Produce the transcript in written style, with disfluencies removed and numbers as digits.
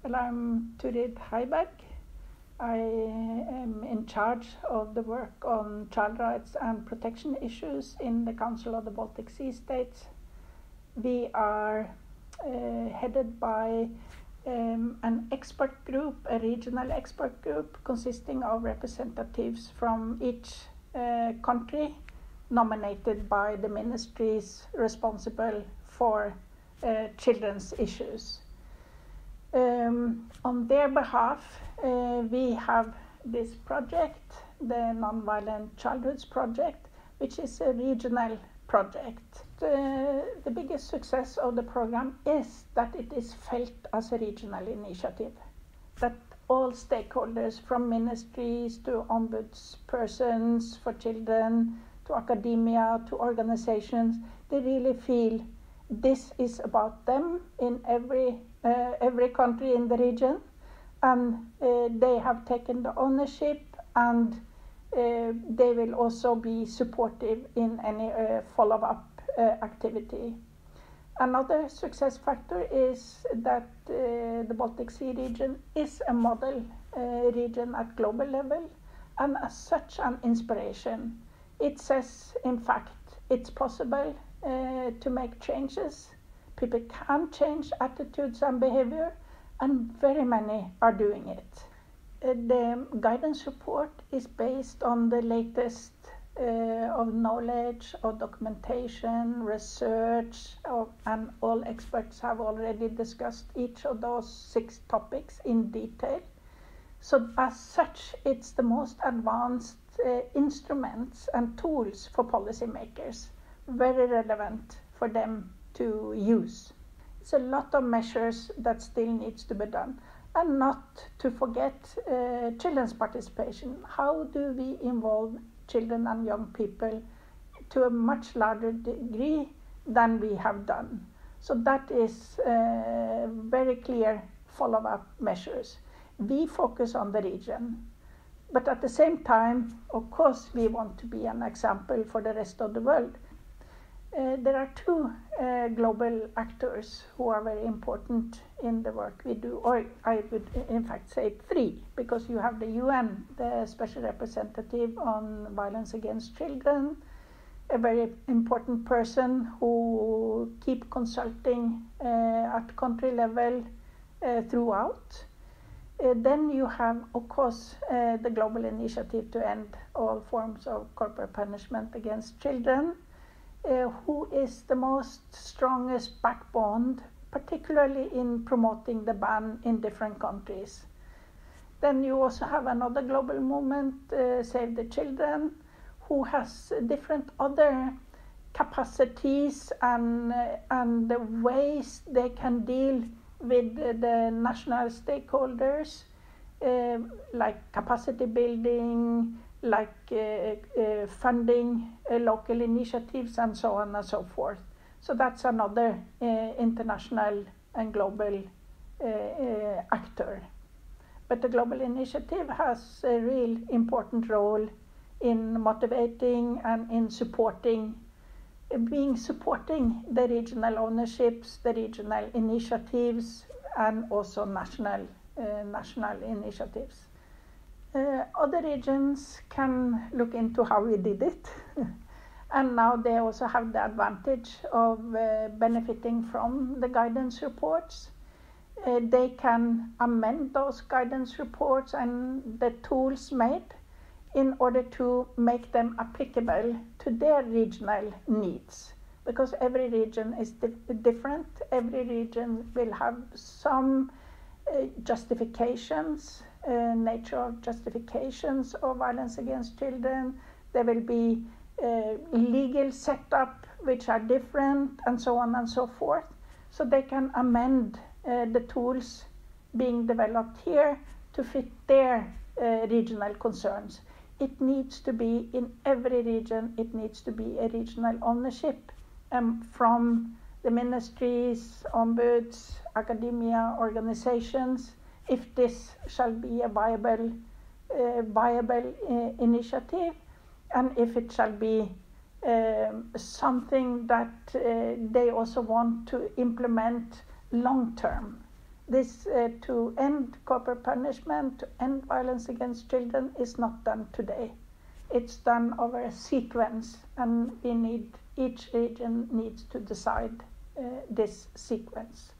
Well, I'm Turid Heiberg. I am in charge of the work on child rights and protection issues in the Council of the Baltic Sea States. We are headed by an expert group, a regional expert group consisting of representatives from each country, nominated by the ministries responsible for children's issues. On their behalf, we have this project, the Nonviolent Childhoods Project, which is a regional project. The biggest success of the program is that it is felt as a regional initiative, that all stakeholders from ministries to ombudspersons for children, to academia, to organizations, they really feel this is about them in every country in the region, and they have taken the ownership, and they will also be supportive in any follow-up activity. Another success factor is that the Baltic Sea region is a model region at global level, and as such an inspiration. It says, in fact, it's possible to make changes. People can change attitudes and behavior, and very many are doing it. The guidance report is based on the latest of knowledge, of documentation, research, and all experts have already discussed each of those 6 topics in detail. So as such, it's the most advanced instruments and tools for policymakers, very relevant for them to use. It's a lot of measures that still needs to be done. And not to forget children's participation. How do we involve children and young people to a much larger degree than we have done? So that is very clear follow-up measures. We focus on the region, but at the same time, of course, we want to be an example for the rest of the world. There are 2 global actors who are very important in the work we do, or I would in fact say 3, because you have the UN, the Special Representative on Violence Against Children, a very important person who keep consulting at country level throughout. Then you have, of course, the Global Initiative to End All Forms of Corporal Punishment Against Children, who is the most strongest backbone, particularly in promoting the ban in different countries. Then you also have another global movement, Save the Children, who has different other capacities and the ways they can deal with the national stakeholders, like capacity building, like funding local initiatives and so on and so forth. So that's another international and global actor. But the global initiative has a real important role in motivating and in supporting the regional ownerships, the regional initiatives, and also national initiatives. Other regions can look into how we did it, and now they also have the advantage of benefiting from the guidance reports. They can amend those guidance reports and the tools made in order to make them applicable to their regional needs, because every region is different. Every region will have some justifications, nature of justifications of violence against children. There will be legal setup which are different, and so on and so forth. So they can amend the tools being developed here to fit their regional concerns. It needs to be in every region, it needs to be a regional ownership from the ministries, ombuds, academia, organizations, if this shall be a viable initiative, and if it shall be something that they also want to implement long term. This to end corporal punishment, to end violence against children is not done today. It's done over a sequence, and each region needs to decide this sequence.